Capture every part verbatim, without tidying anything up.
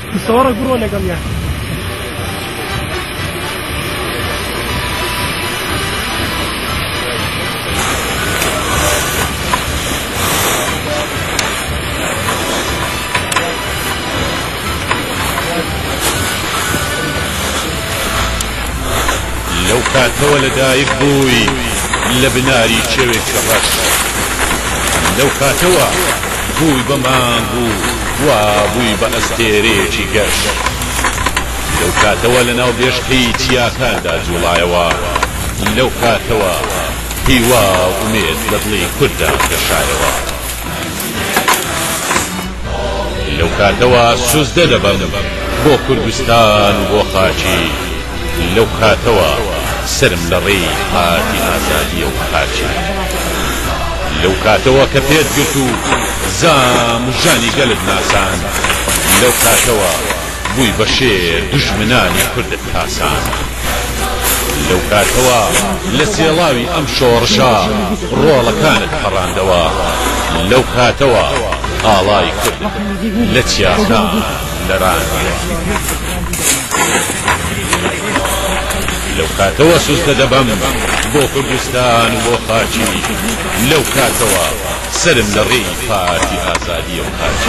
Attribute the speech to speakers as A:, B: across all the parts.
A: مستوەڕە گڕۆ لەگەڵ یان
B: لەو کاتەوە لەدایک بووی لە بناری چێوێک ڕەش لەو کاتەوە بووی بە مانگ و وا بووی بە ئەستێرەیەکی گەشت لەو کاتەوە لەناو بێشقی چیاکاندا جوڵایەوە لەو کاتەوە هیوا ئومێد لە دڵی کوردا دەشایەوە لەو کاتەوە سوزدە دەبەم بۆ کوردستان و بۆ خاچی لەو کاتەوە سرم لە ڕێی هاتی ئازادیە و خاچی لەو کاتەوە کە پێت گرت و زام و ژانی گەلت ناسان لەو کاتەوە بووی بە شێر دوژمنانی کوردت تاسان لەو کاتەوە لە سێڵاوی ئەم شۆڕشە ڕۆڵەکانت پەڕاندەوە لەو کاتەوە ئاڵای کورد لە چیاکان لەرانیە لەو کاتەوە سوزدە دەبەم بۆ کوردستان و بۆ خاچی لەو کاتەوە سرم لە ڕێی پارتی ئازادیە و خاچی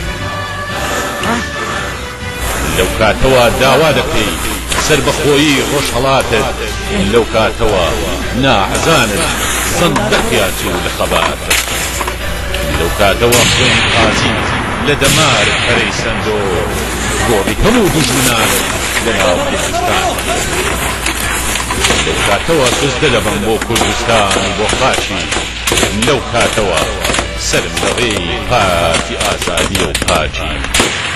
B: لەو کاتەوە داوا دەکەی سەر بەخۆیی ڕۆژهەڵاتت لەو کاتەوە ناحەزانت زەندەقیاتی و لە خەباتت لەو کاتەوە خوێن قازی لە دەمارت پەرەی سەندۆ گۆڕی هەموو دوژمنانت لەناو کوردستان لەو کاتەوە سوزدە دەبەم بۆ کوردستان و بۆ خاچی لەو کاتەوە سەرم لە ڕێی پارتی ئازادیە و خاچی